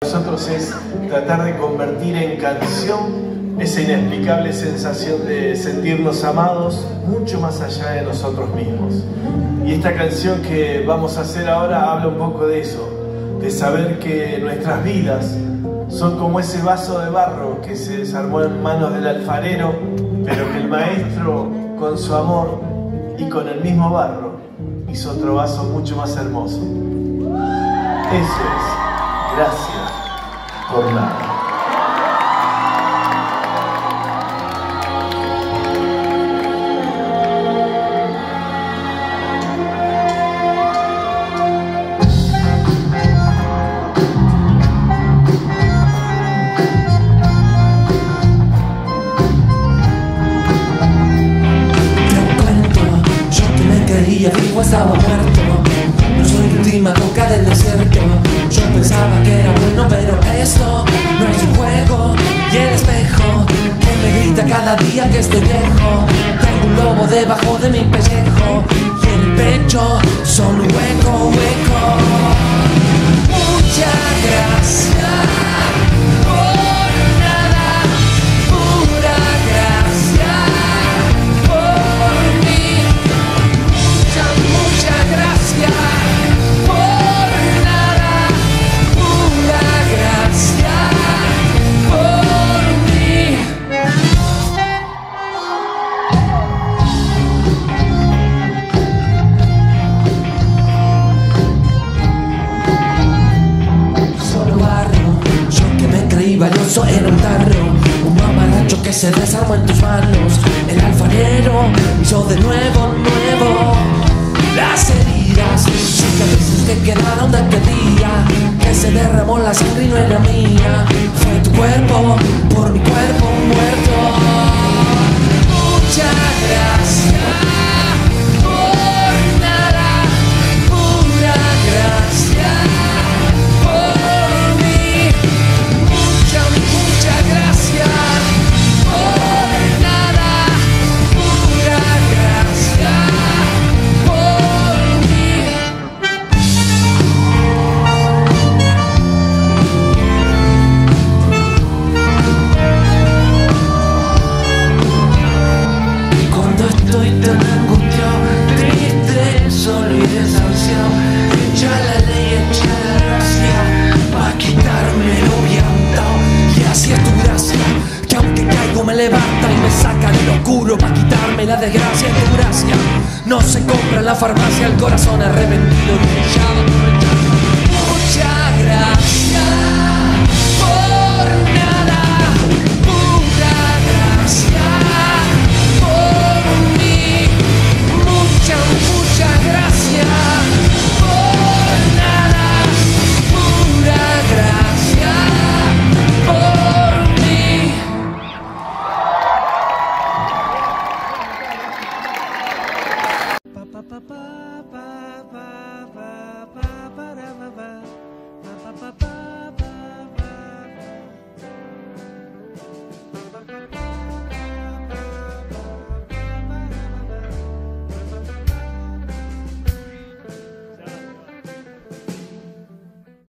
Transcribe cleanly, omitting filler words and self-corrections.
Nosotros es tratar de convertir en canción esa inexplicable sensación de sentirnos amados mucho más allá de nosotros mismos. Y esta canción que vamos a hacer ahora habla un poco de eso, de saber que nuestras vidas son como ese vaso de barro que se desarmó en manos del alfarero, pero que el maestro, con su amor y con el mismo barro, hizo otro vaso mucho más hermoso. Eso es, gracias por nada. Vivo estaba muerto, no soy la última coca del desierto. Yo pensaba que era bueno, pero esto no es un juego. Y el espejo que me grita cada día que estoy viejo. Tengo un lobo debajo de mi pellejo y en el pecho solo un hueco, hueco. Muchas gracias. Valioso era un tarro, un mamarracho que se desarmó en tus manos. El alfarero hizo de nuevo las heridas, cicatrices que quedaron de aquel día, que se derramó la sangre y no era mía. Fue tu cuerpo por mi cuerpo muerto. Muchas gracias. Estoy tan angustiado, triste, solo y desahuciado. Echa la ley, echa la gracia, pa' quitarme lo viantao. Y así es tu gracia, que aunque caigo me levanta y me saca del oscuro, pa' quitarme la desgracia. Es tu gracia, no se compra en la farmacia. El corazón arrepentido y humillado. Muchas gracias.